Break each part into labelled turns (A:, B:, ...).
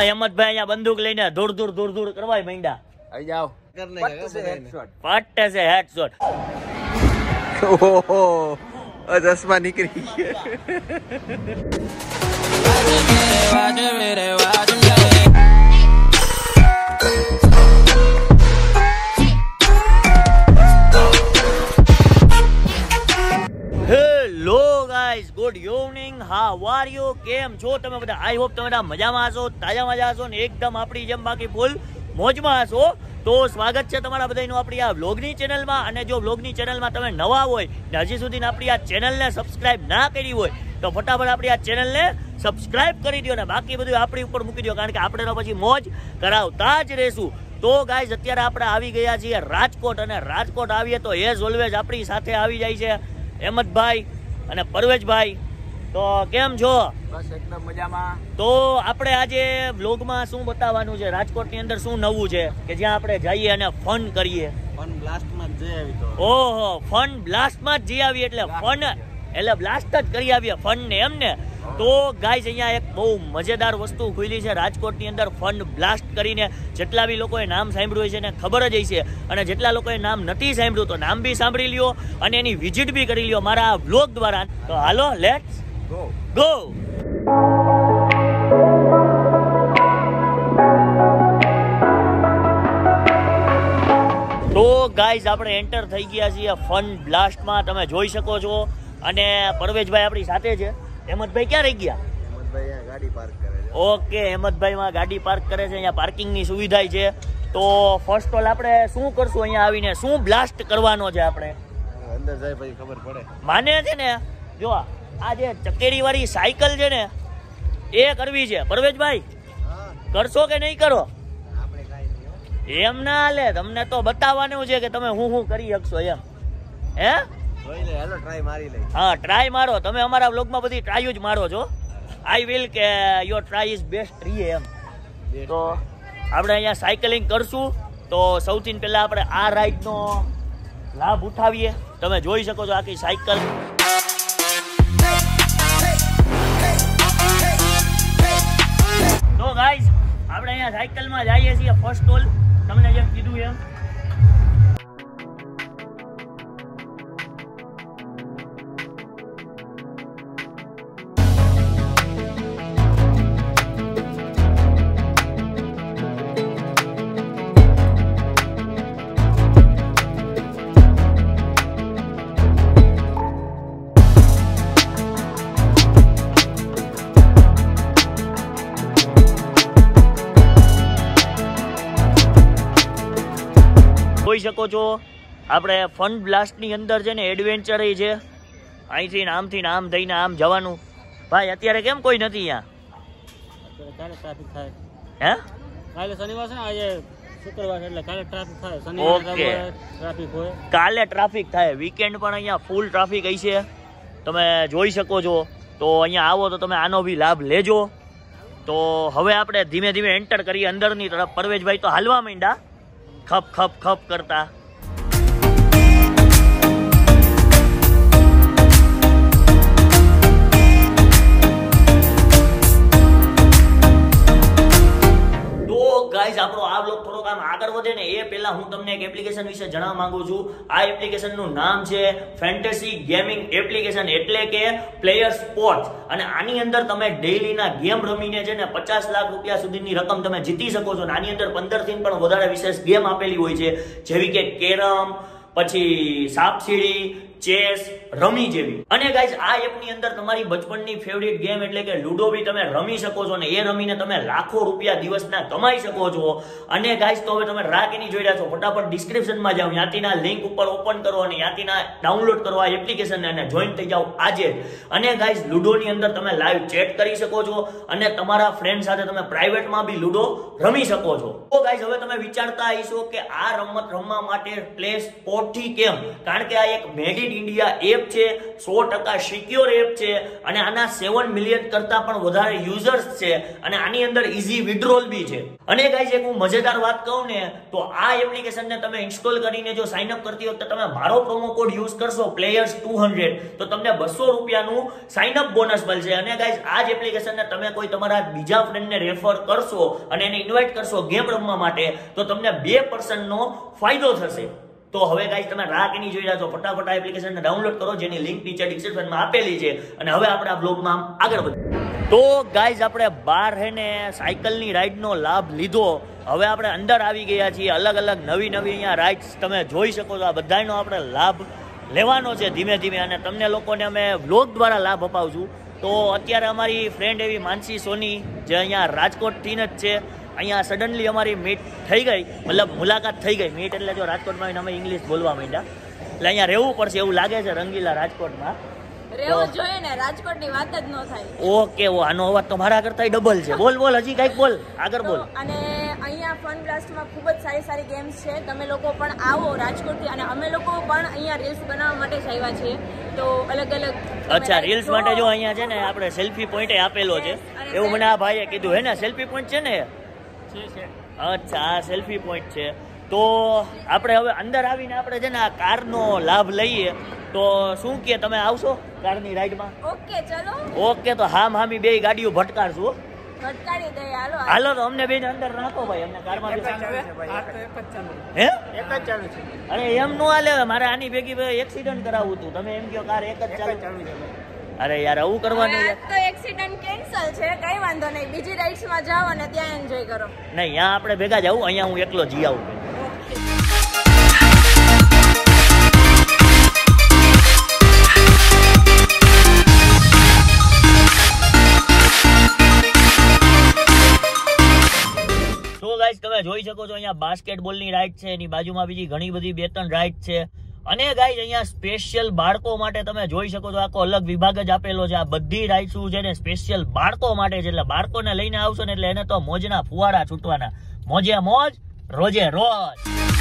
A: હેમંતભાઈ અહીંયા બંદૂક લઈને દૂર દૂર કરવાય માંડ્યા.
B: આવી જાઓ
A: ફટ છે હેડશોટ.
B: ઓહો ચશ્મા નીકળી
A: hello guys, good evening. How are you? કેમ છો તમે બધા? આઈ હોપ તમે બધા મજામાં હશો, તાજા હશો ને એકદમ આપણી જેમ બાકી ફૂલ મોજમાં હશો. તો સ્વાગત છે તમારા બધાનું આપણી આ વ્લોગની ચેનલમાં. અને જો વ્લોગની ચેનલમાં તમે નવા હોય ને હજી સુધી આપણી આ ચેનલને સબસ્ક્રાઇબ ના કરી હોય તો ફટાફટ આપણી આ ચેનલને સબસ્ક્રાઇબ કરી દો ને બાકી બધું આપણી ઉપર મૂકી દો, કારણ કે આપણે તો પછી મોજ કરાવતા જ રહેશું. તો ગાઈઝ અત્યારે આપણે આવી ગયા છીએ રાજકોટ, અને રાજકોટ આવીએ તો એઝ ઓલવેઝ આપણી સાથે આવી જાય છે હેમંતભાઈ અને પરવેશભાઈ. તો કેમ છો?
B: બસ એકદમ મજામાં.
A: તો આપણે આજે વ્લોગમાં શું બતાવવાનું છે, રાજકોટની અંદર શું નવું છે કે જ્યાં આપણે જઈએ અને ફન કરીએ.
B: ફન બ્લાસ્ટમાં જ જઈ આવી તો.
A: ઓહો, ફન બ્લાસ્ટમાં જ જઈ આવીએ એટલે ફન એટલે બ્લાસ્ટ જ કરી આવીએ ફન ને એમને. તો ગાઈઝ અહીંયા એક બહુ મજેદાર વસ્તુ ખુલી છે રાજકોટની અંદર, ફન બ્લાસ્ટ કરીને. જેટલા બી લોકોએ નામ સાંભળ્યું છે એને ખબર જ હશે, અને જેટલા લોકોએ નામ નથી સાંભળ્યું તો નામ બી સાંભળી લ્યો અને એની વિઝિટ બી કરી લ્યો મારા આ વ્લોગ દ્વારા. તો હાલો લેટ્સ ગો. તો ગાઈઝ આપણે એન્ટર થઈ ગયા છીએ ફન બ્લાસ્ટમાં, તમે જોઈ શકો છો. અને પરવેશભાઈ આપણી સાથે છે. હેમંતભાઈ ક્યાં રહી ગયા?
B: હેમંતભાઈ અહીંયા ગાડી પાર્ક કરે છે.
A: ઓકે, હેમંતભાઈ માં ગાડી પાર્ક કરે છે. અહીંયા પાર્કિંગની સુવિધા છે. તો ફર્સ્ટ ઓલ આપણે શું કરશું અહીંયા આવીને, શું બ્લાસ્ટ કરવાનો છે આપણે?
B: અંદર જાય પછી ખબર પડે.
A: માને છે ને, જો આ જે ચકેડી વાળી સાયકલ છે ને એ કરવી છે. પરવેશભાઈ કરશો કે નહીં કરો? એમ ના હાલે, તમને તો બતાવવાનું છે કે તમે હું કરી શકશો એમ. હે
B: જોઈ લે, હેલો ટ્રાય મારી લે.
A: હા, ટ્રાય મારો. તમે અમારા વ્લોગમાં બધી ટ્રાય જ મારો છો. આઈ વિલ કે યોર ટ્રાય ઇઝ બેસ્ટ રીએ એમ. તો આપણે અહીંયા સાયકલિંગ કરશું. તો સૌથી પહેલા આપણે આ રાઈડનો લાભ ઉઠાવીએ. તમે જોઈ શકો છો આખી સાયકલ. તો ગાઈઝ આપણે અહીંયા સાયકલમાં જઈએ છીએ ફર્સ્ટ ઓલ, તમને જેમ કીધું એમ. જોઈ શકો છો આપણે ફન બ્લાસ્ટની અંદર છે ને એડવેન્ચર છે. અહીંથી આમથી આમ થઈને આમ જવાનું. ભાઈ અત્યારે કેમ કોઈ નથી અહીંયા?
C: કાલે ટ્રાફિક થાય.
A: હે
C: કાલે શનિવાર છે ને, આજે શુક્રવાર એટલે કાલે ટ્રાફિક થાય.
A: ઓકે,
C: શનિવાર ટ્રાફિક હોય.
A: કાલે ટ્રાફિક થાય. વીકેન્ડ પણ અહીંયા ફૂલ ટ્રાફિક હશે, તમે જોઈ શકો છો. તો અહીંયા આવો તો તમે આનો બી લાભ લેજો. તો હવે આપણે ધીમે ધીમે એન્ટર કરીએ અંદરની તરફ. પરવેશભાઈ તો હાલવા માંડ્યા ખપ ખપ ખપ કરતા. ગાઈઝ આપણો આ બ્લોગ થોડોક આમ આગળ વધે ને એ પહેલા હું તમને એક એપ્લિકેશન વિશે જણાવવા માંગુ છું. આ એપ્લિકેશનનું નામ છે ફેન્ટેસી ગેમિંગ એપ્લિકેશન, એટલે કે પ્લેયર સ્પોર્ટ્સ. અને આની અંદર તમે ડેઈલીના ગેમ રમીને છે ને 50 લાખ રૂપિયા સુધીની રકમ તમે જીતી શકો છો. આની અંદર 15 થી પણ વધારે વિશેષ ગેમ આપેલી હોય છે, જેવી કે કેરમ, પછી સાપસીડી, ચેસ, રમી જેવી. અને ગાઈઝ આ એપની અંદર તમારી બચપનની ફેવરિટ ગેમ એટલે કે લૂડો બી તમે રમી શકો છો, ને એ રમીને તમે લાખો રૂપિયા દિવસના કમાઈ શકો છો. અને ગાઈઝ તો હવે તમે રાહ કેની જોઈ રહ્યા છો, ફટાફટ ડિસ્ક્રિપ્શનમાં જાઓ, ત્યાંથીના લિંક ઉપર ઓપન કરો અને ત્યાંથીના ડાઉનલોડ કરો આ એપ્લિકેશનને અને જોઈન થઈ જાઓ આજે. અને ગાઈઝ લૂડોની અંદર તમે લાઈવ ચેટ કરી શકો છો અને તમારા ફ્રેન્ડ સાથે તમે પ્રાઇવેટમાં બી લૂડો રમી શકો છો. તો ગાઈઝ હવે તમે વિચારતા હશો કે આ રમત રમવા માટે પ્લે સ્પોર્ટથી કેમ, કારણ કે આ એક મેડિટેશન ઇન્ડિયા એપ છે, 100% સિક્યોર એપ છે અને આના 7 મિલિયન કરતા પણ વધારે યુઝર્સ છે અને આની અંદર ઈઝી વિડ્રોલ બી છે. અને ગાઈસ એક હું મજેદાર વાત કહું ને તો આ એપ્લિકેશનને તમે ઇન્સ્ટોલ કરીને જો સાઇન અપ કરતી વખતે તમે મારો પ્રોમો કોડ યુઝ કરશો પ્લેયર્સ 200 તો તમને 200 રૂપિયાનું સાઇન અપ બોનસ મળશે. અને ગાઈસ આ જ એપ્લિકેશનને તમે કોઈ તમારા બીજા ફ્રેન્ડને રેફર કરશો અને એને ઇન્વાઇટ કરશો ગેમ રમવા માટે તો તમને 2% નો ફાયદો થશે. તો હવે ગાઈસ તમે રાહ કેની જોઈ રહ્યા છો, ફટાફટ આ એપ્લિકેશનને ડાઉનલોડ કરો જેની લિંક નીચે ડિસ્ક્રિપ્શનમાં આપેલી છે. અને હવે આપણે આ બ્લોગમાં આગળ વધીએ. તો ગાઈસ આપણે બહાર હેને સાયકલની રાઈડનો લાભ લીધો. હવે આપણે અંદર આવી ગયા છીએ. અલગ અલગ નવી અહીંયા રાઇડ્સ તમે જોઈ શકો છો. આ બધાનો આપણે લાભ લેવાનો છે ધીમે ધીમે અને તમને લોકોને અમે વ્લોગ દ્વારા લાભ અપાવશું. તો અત્યારે અમારી ફ્રેન્ડ એવી માનસી સોની જે અહીંયા રાજકોટથી જ છે, અહીંયા સડનલી અમારી મીટ થઈ ગઈ, મતલબ મુલાકાત થઈ ગઈ. મીટ એટલે જો રાજકોટમાં આવીને અમે ઇંગ્લિશ બોલવા માંડ્યા એટલે અહીંયા રહેવું પડશે એવું લાગે છે રંગીલા રાજકોટમાં.
D: રહેવું જોઈએ ને, રાજકોટની વાત જ ન થાય.
A: ઓકે, આનો અવાજ તો મારા કરતા ડબલ છે. બોલ હજી કઈક બોલ, આગળ બોલ.
D: અને અહીંયા ફન બ્લાસ્ટમાં ખૂબ જ સારી ગેમ્સ છે. તમે લોકો પણ આવો રાજકોટથી અને અમે લોકો પણ અહીંયા રીલ્સ બનાવવા માટે જ આવ્યા છીએ. તો અલગ
A: અચ્છા, રીલ્સ માટે જો અહીંયા છે ને આપણે સેલ્ફી પોઈન્ટ આપેલો છે એવું મને આ ભાઈએ કીધું. હે ને સેલ્ફી પોઈન્ટ છે ને? અચ્છા, આ સેલ્ફી પોઈન્ટ છે. તો આપણે હવે અંદર આવીને આપણે છે ને આ કારનો લાભ લઈએ. તો શું કે તમે આવશો કારની રાઈડમાં?
D: ઓકે ચલો.
A: ઓકે, તો હામી બે ગાડીઓ ભટકાડશું.
D: ભટકાડી દે.
A: હાલો તો અમને બે અંદર રાખો ભાઈ, અમને કારમાં હે એક જ ચાલુ છે. અરે એમ નો હાલે, મારે આની ભેગી એક્સિડન્ટ કરાવવું હતું. તમે એમ કહો કાર એક જ ચાલુ છે. અરે યાર આવું કરવાનું યાર.
D: તો એક્સિડન્ટ કેન્સલ છે, કઈ વાંધો નહીં. બીજી રાઇડ્સ માં જાઓ અને ત્યાં એન્જોય કરો.
A: નહીં, અહીંયા આપણે ભેગા જાવું. અહીંયા હું એકલો જી આવું. તમે જોઈ શકો છો અહીંયા બાસ્કેટબોલની રાઈડ છે, એની બાજુમાં બીજી ઘણી બધી 2-3 રાઈડ છે. અને ગાઈસ અહીંયા સ્પેશિયલ બાળકો માટે તમે જોઈ શકો છો આખો અલગ વિભાગ જ આપેલો છે. આ બધી રાઈડ શું છે ને સ્પેશિયલ બાળકો માટે છે. એટલે બાળકોને લઈને આવશો ને એટલે એને તો મોજના ફુવારા છૂટવાના. મોજે મોજ, રોજે રોજ.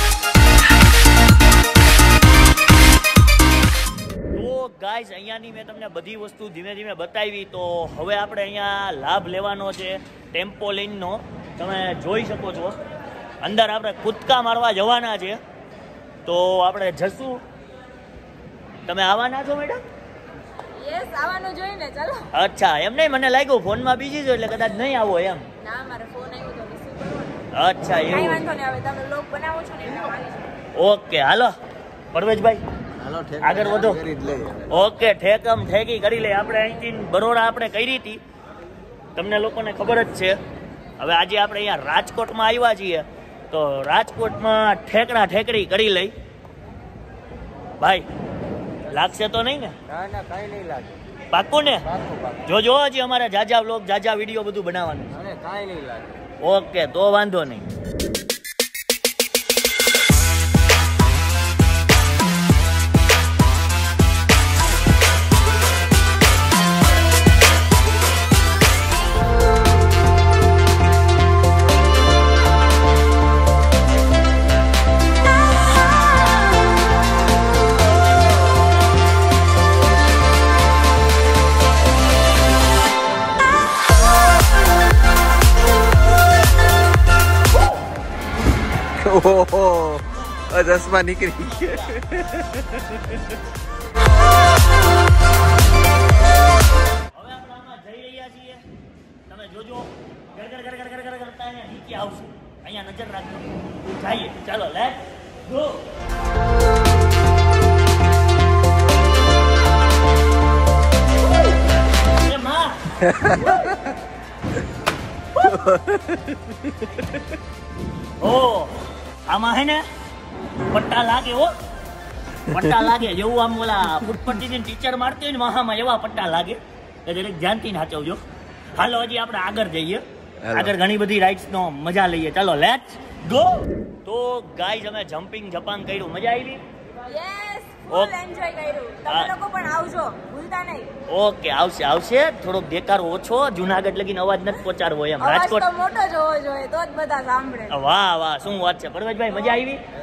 A: તો ગાઈસ અહીંયાની મેં તમને બધી વસ્તુ ધીમે ધીમે બતાવી. તો હવે આપણે અહીંયા લાભ લેવાનો છે ટેમ્પોલિનનો. તમે જોઈ શકો છો અંદર આપણે કૂદકા મારવા જવાના છે. તો આપણે જશું. તમે આવવાના છો મેડમ?
D: યસ, આવવાનું જોઈએ ને. ચાલો.
A: અચ્છા, એમ નહીં, મને લાગ્યું ફોનમાં બીજી છો એટલે કદાચ નહીં આવો એમ.
D: ના, મારો ફોન આવ્યો તો રિસીવ કરવાનો.
A: અચ્છા, એવું.
D: કઈ વાંધો નહીં. હવે તમે લોક બનાવો છો ને એટલે માની છો.
A: ઓકે, હાલો પરવેશભાઈ આગળ વધો. ઓકે, ઠેકમ ઠેકી કરી લે. આપણે અહીંથી બરોડા આપણે કરી હતી, તમને લોકોને ખબર જ છે. હવે આજે આપણે અહીંયા રાજકોટમાં આવ્યા છીએ તો રાજકોટમાં ઠેકડા ઠેકડી કરી લઈ. ભાઈ લાગશે તો નહીં ને?
B: ના કઈ નહીં લાગે.
A: પાક્કું ને? જોજો હજી અમારે જાજા વ્લોગ જાજા વિડીયો બધું બનાવવાનું.
B: કઈ નહીં લાગે.
A: ઓકે, તો વાંધો નહીં.
B: ઓહો, ચશ્મા નીકળી ગયા.
A: હવે આપણે આમાં જઈ રહ્યા છીએ. તમે જોજો ગર કરતા નીચે આવશું. અહીંયા નજર રાખજો. જઈએ, ચાલો લેટ્સ ગો. ઓ આમાં હે ને પટ્ટા લાગે. હો પટ્ટા લાગે જેવું આમ ઓલા ફૂટપટ્ટી ટીચર મારતી હોય ને મહામાં એવા પટ્ટા લાગે. એટલે ધ્યાનથી નાચવજો. હાલો હજી આપણે આગળ જઈએ. આગળ ઘણી બધી રાઇડ્સ નો મજા લઈએ. ચાલો લેટ્સ ગો. તો ગાઈઝ અમે જમ્પિંગ જપાંગ કર્યું, મજા આવી.
D: યસ, ફૂલ એન્જોય કર્યું. તમે લોકો પણ આવજો, ભૂલતા નહીં.
A: ઓકે, આવશે. થોડોક દેકારો ઓછો, જુનાગઢ લગીને અવાજ નથી પહોંચાડવો એમ. રાજકોટ
D: તો મોટો જ હોવો જોઈએ તો જ બધા સાંભળે.
A: વાહ, શું વાત છે પરવેશભાઈ, મજા આવી.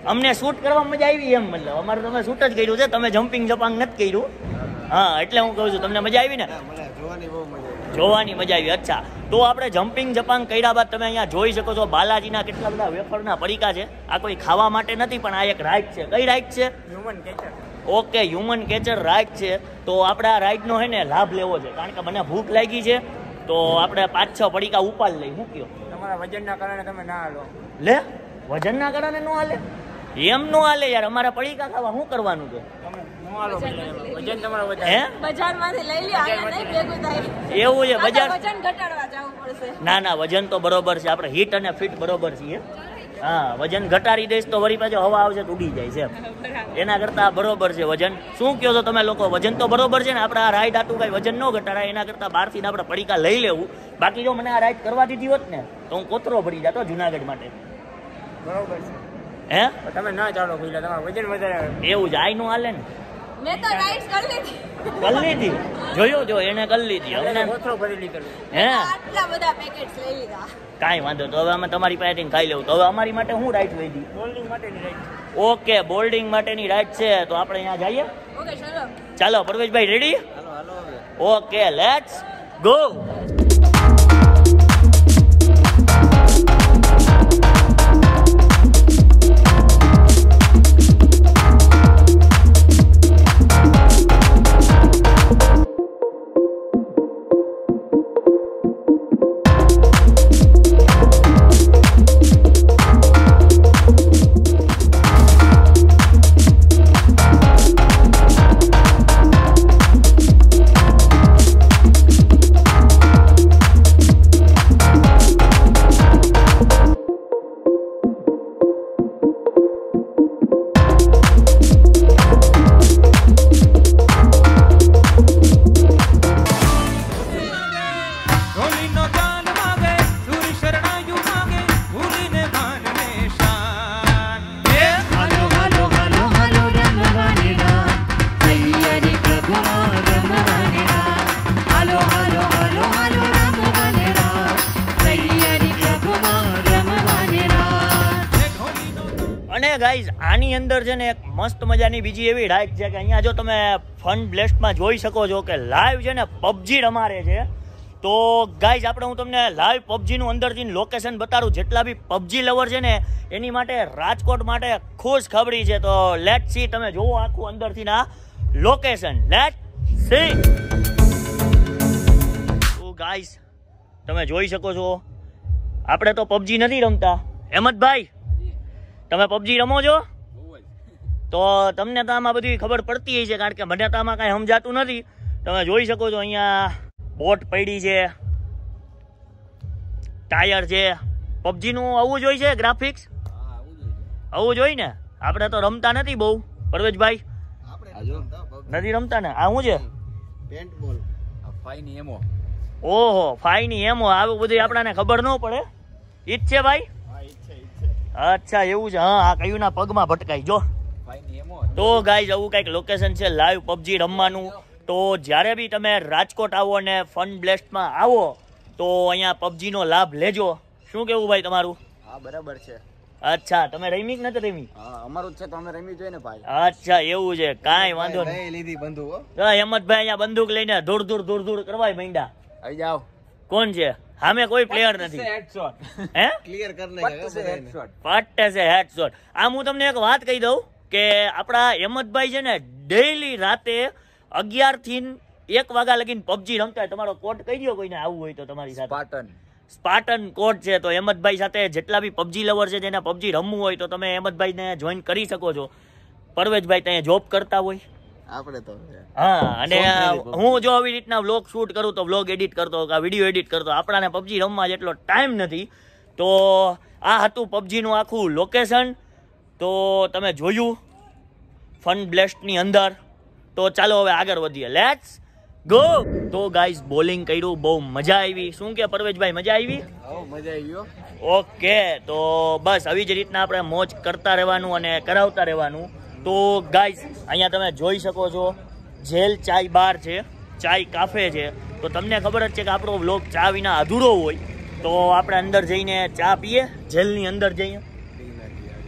A: અમને શૂટ કરવા મજા આવી એમ, મતલબ અમારે તમે શૂટ જ કર્યું છે, તમે જમ્પિંગ જપાંગ નથી કર્યું. હા એટલે હું કહું છું તમને મજા આવી ને? જોવાની મજા આવી. અચ્છા, તો આપણે જમ્પિંગ જપાંગ કર્યા બાદ તમે અહીંયા જોઈ શકો છો બાલાજીના કેટલા બધા વેફરના પડીકા છે. આ કોઈ ખાવા માટે નથી પણ આ એક રાઈડ છે. કઈ રાઈડ છે?
C: Human catcher.
A: Okay, human catcher ride છે. તો આપણે આ રાઈડનો હે ને લાભ લેવો છે, કારણ કે મને ભૂખ લાગી છે. તો આપણે 5-6 પડીકા ઉપાડ લઈ. શું કયો?
C: તમારા વજનના કારણે તમે ના હાલો.
A: લે, વજનના કારણે નો હાલે? એમ નો હાલે યાર, અમારા પડીકા ખાવા શું કરવાનું છે?
C: તમે નો હાલો, વજન તમારો વધારે.
A: હે,
D: બજારમાંથી લઈ લ્યો, આયા નહીં ભેગું થાય.
A: એવું છે? બજાર
D: વજન ઘટાડવા જવું પડશે.
A: ના વજન તો બરોબર છે, આપણે હિટ અને ફિટ બરોબર છીએ. હા, વજન ઘટાડી દઈશ તો વળી પાછો હવા આવશે તો ઉડી જાય છે એમ. એના કરતા બરોબર છે વજન. શું કહો છો તમે લોકો? વજન તો બરોબર છે ને? આપણે આ રાઈડ આટલું કઈ વજન ન ઘટાડાય, એના કરતા બહારથી આપણે પડીકા લઈ લેવું. બાકી જો મને આ રાઈડ કરવા દીધી હોત ને તો હું કોતરો ભરી જતો જુનાગઢ માટે.
C: બરોબર છે.
A: હે,
C: તમે ના ચાલો પેલા, તમારું વજન વધારે.
A: એવું જ આઈ નું હાલે ને?
D: મેં તો રાઈડ કરી લીધી.
A: કરી લીધી? જોયો જો એને કરી લીધી. અમને
C: કોથળો ભરી લીધો.
A: હે,
D: આટલા બધા પેકેટ્સ લઈ લીધા.
A: કાંઈ વાંધો. તો હવે અમે તમારી પાસેથી ખાઈ લેવું. તો હવે અમારી માટે શું રાઈડ લઈ દી?
C: બોલ્ડિંગ માટેની રાઈડ.
A: ઓકે, બોલ્ડિંગ માટેની રાઈડ છે. તો આપણે અહીંયા જઈએ.
D: ઓકે ચલો.
A: ચાલો પરવેશભાઈ, રેડી? Okay, let's go. અને ગાઈઝ આની અંદર છે ને એક મસ્ત મજાની બીજી એવી રાઈડ છે કે અહીંયા જો તમે ફન બ્લેસ્ટમાં જોઈ શકો છો કે લાઈવ છે ને પબજી રમારે છે. તો ગાઈઝ આપણે હું તમને લાઈવ પબજીનું અંદરથી લોકેશન બતાડું. જેટલા બી પબજી લવર છે ને એની માટે રાજકોટ માટે ખુશ ખબરી છે. તો લેટ સી, તમે જોવો આખું અંદરથી ના લોકેશન. Let see. તો ગાઈઝ તમે જોઈ શકો છો આપણે તો પબજી નથી રમતા. હેમંતભાઈ, તમે પબજી રમો છો? તો તમને તો આમાં બધી ખબર પડતી હશે, કારણ કે મને તો આમાં કાંઈ સમજાતું નથી. તમે જોઈ શકો છો અહીંયા બોટ પડી છે, ટાયર છે. પબજીનું આવું જોઈ છે ગ્રાફિક્સ? આવું જોઈ ને? આપણે તો રમતા નથી બહુ. પરવેશભાઈ નથી રમતા ને? આ શું છે? ઓહો, ફાઈની એમો. આવું બધું આપણાને ખબર ન પડે. ઈ જ છે ભાઈ? અચ્છા એવું છે. હા, આ કયું ના પગમાં ભટકાઈ જો. તો ગાઈઝ આવું કઈક લોકેશન છે લાઈવ પબજી રમવાનું. તો જ્યારે બી તમે રાજકોટ આવો અને ફન બ્લેસ્ટમાં આવો તો અહીંયા પબજી નો લાભ લેજો. શું કેવું ભાઈ તમારું?
B: હા બરાબર છે.
A: અચ્છા, તમે રમી કે નથી રમી?
B: હા અમારું છે તો અમે રમી જોઈએ ને ભાઈ.
A: અચ્છા એવું છે, કાંઈ વાંધો નહીં.
B: લઈ લીધી બંદૂક.
A: હેમંતભાઈ અહીંયા બંદૂક લઈને દૂર દૂર કરવા માંડ્યા.
B: આવી જાઓ.
A: કોણ છે? સામે કોઈ પ્લેયર નથી. હે,
B: ક્લિયર કરી નાખ્યા હેડશોટ.
A: પટ્ટે છે હેડશોટ. આમ હું તમને એક વાત કહી દઉં કે આપણા હેમંતભાઈ છે ને ડેઈલી રાતે 11 થી 1 વાગ્યા લગીને પબજી રમતા હોય. તમારો કોડ કહી દો કોઈને આવવું હોય તો તમારી સાથે. સ્પાર્ટન કોડ છે. તો હેમંતભાઈ સાથે જેટલા બી પબજી લવર છે જેને પબજી રમવું હોય તો તમે હેમંતભાઈને જોઈન કરી શકો છો. પરવેશભાઈ ત્યાં જોબ કરતા હોય
B: આપણે તો.
A: હા, અને હું જો આવી રીતના વ્લોગ શૂટ કરું તો વ્લોગ એડિટ કરતો કે વિડીયો એડિટ કરતો. આપણાને પબજી રમવા જેટલો ટાઈમ નથી. તો આ હતું પબજીનું આખું લોકેશન. તો તમે જોયું ફન બ્લેસ્ટની અંદર. તો ચાલો હવે આગળ વધીએ. Let's go. તો ગાઈઝ બોલિંગ કર્યું, બહુ મજા આવી. શું કે પરવેશભાઈ, મજા આવી?
B: મજા આવી ગયો.
A: ઓકે, તો બસ આવી જ રીતના આપણે મોજ કરતા રહેવાનું અને કરાવતા રહેવાનું. તો ગાઈઝ અહીંયા તમે જોઈ શકો છો જેલ ચાય બાર છે, ચાય કાફે છે. તો તમને ખબર જ છે કે આપણો વ્લોગ ચા વિના અધૂરો હોય. તો આપણે અંદર જઈને ચા પીએ, જેલની અંદર જઈએ.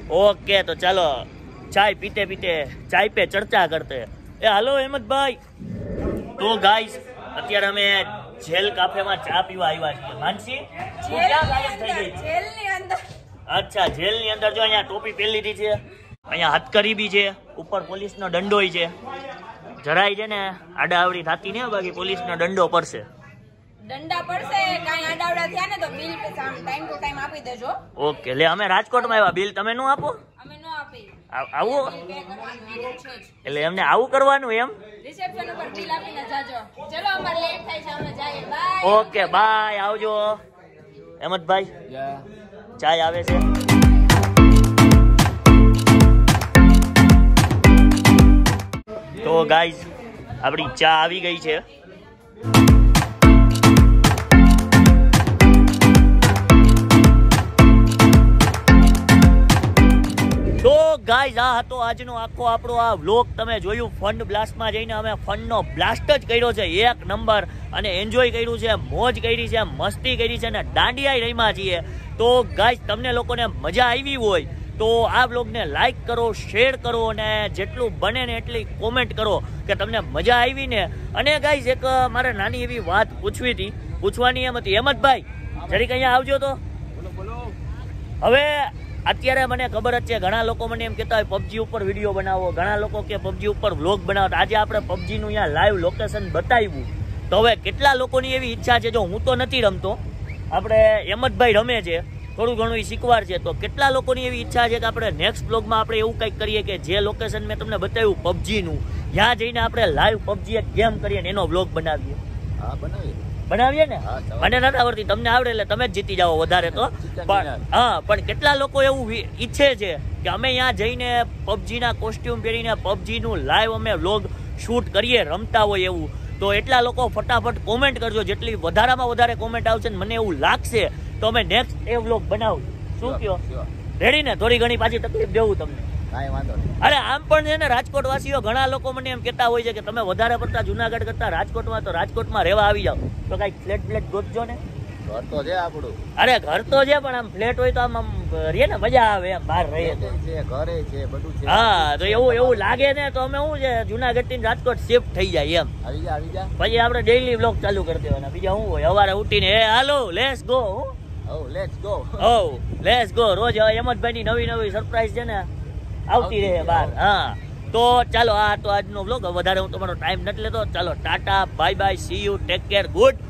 A: ઓકે તો ચાલો ચાય પીતે પીતે ચાય પે ચર્ચા કરતે. એ હાલો હેમંતભાઈ. તો ગાઈસ અત્યારે અમે જેલ કાફેમાં ચા પીવા આવ્યા છીએ. માનસી તું ક્યાં ગાયબ થઈ ગઈ?
D: જેલની અંદર.
A: અચ્છા જેલની અંદર જો અહીંયા ટોપી પહેરી લીધી છે, અહીંયા હથકરી બી છે, ઉપર પોલીસનો દંડોય છે. જરાય છે ને આડાવડી થાતી ને, બાકી પોલીસનો દંડો પડશે.
D: દંડા પડશે, કાંઈ આડાવડા થયા ને તો બિલ ટાઈમ ટુ ટાઈમ આપી દેજો.
A: ઓકે લે અમે રાજકોટમાં આવ્યા, બિલ તમે નું આપો?
D: અમે ન આપી.
A: આવું
D: બિલ પે કરવાનું છે જ.
A: એટલે એમને આવું કરવાનું એમ?
D: રિસેપ્શન ઉપર બિલ આપીને જાજો. ચલો અમારે લેટ થાય છે, અમે જઈએ. બાય.
A: ઓકે બાય, આવજો. હેમંતભાઈ ચાય આવે છે. તો ગાઈઝ આપણી ચા આવી ગઈ છે. તો ગાઈઝ આ હતો આજનો આખો આપણો આ વ્લોગ. તમે જોયું ફન બ્લાસ્ટમાં જઈને અમે ફનનો બ્લાસ્ટ જ કર્યો છે, એક નંબર. અને એન્જોય કર્યું છે, મોજ કરી છે, મસ્તી કરી છે અને દાંડિયા રમ્યા છીએ. તો ગાઈઝ તમને લોકોને મજા આવી હોય તો આ બ્લોગને લાઈક કરો, શેર કરો અને જેટલું બને ને એટલી કોમેન્ટ કરો કે તમને મજા આવી ને. અને ગાઈઝ એક મારે નાની એવી વાત પૂછવાની એમ હતી. હેમંતભાઈ જરીક અહીંયા આવજો તો. હવે અત્યારે મને ખબર જ છે ઘણા લોકો મને એમ કહેતા હોય પબજી ઉપર વિડીયો બનાવો, ઘણા લોકો કે પબજી ઉપર વ્લોગ બનાવો. આજે આપણે પબજીનું અહીંયા લાઈવ લોકેશન બતાવ્યું તો હવે કેટલા લોકોની એવી ઈચ્છા છે, જો હું તો નથી રમતો, આપણે હેમંતભાઈ રમે છે, થોડું ઘણું શીખવાર છે, તો કેટલા લોકોની એવી ઈચ્છા છે કે આપણે નેક્સ્ટ બ્લોગમાં આપણે એવું કંઈક કરીએ કે જે લોકેશન મેં તમને બતાવ્યું પબજીનું, ત્યાં જઈને આપણે લાઈવ પબજી એક ગેમ કરીએ ને એનો બ્લોગ બનાવીએ.
B: હા
A: બનાવીએ ને? મને નથી આવડતી, તમને આવડે એટલે તમે જ જીતી જાઓ વધારે તો. પણ હા, પણ કેટલા લોકો એવું ઈચ્છે છે કે અમે ત્યાં જઈને પબજીના કોસ્ટ્યુમ પહેરીને પબજીનું લાઈવ અમે વ્લોગ શૂટ કરીએ, રમતા હોય એવું. તો એટલા લોકો ફટાફટ કોમેન્ટ કરજો. જેટલી વધારામાં વધારે કોમેન્ટ આવશે ને મને એવું લાગશે તો અમે નેક્સ્ટ એ વ્લોગ બનાવું. શું કહો? રેડી ને? થોડી ઘણી પાછી તકલીફ દેવું તમને? અરે આમ પણ છે ને રાજકોટ વાસીઓ ઘણા લોકો મને એમ કહેતા હોય છે કે તમે વધારે પડતા જુનાગઢ કરતા રાજકોટમાં, તો રાજકોટમાં રહેવા આવી જાવ તો કઈક ફ્લેટ ગોતજો ને.
B: ઘર તો છે આપણું.
A: અરે ઘર તો છે પણ આમ ફ્લેટ હોય તો આમ રે ને મજા આવે એમ, બહાર રહીએ તો.
B: ઘરે છે બધું છે.
A: હા તો એવું લાગે ને તો અમે શું છે જુનાગઢ થી રાજકોટ શિફ્ટ થઈ જાય એમ.
B: આવી જા
A: પછી આપણે ડેઈલી વ્લોગ ચાલુ કરી દેવાના. બીજા શું હોય, સવારે ઉઠીને એ હાલો લેટ્સ ગો. Let's go. રોજ હેમંતભાઈ ની નવી સરપ્રાઈઝ છે ને આવતી રહે બહાર. હા તો ચાલો આ તો આજનો વ્લોગ. વધારે હું તમારો ટાઈમ નથી લેતો. ચાલો tata, bye bye, see you, take care, good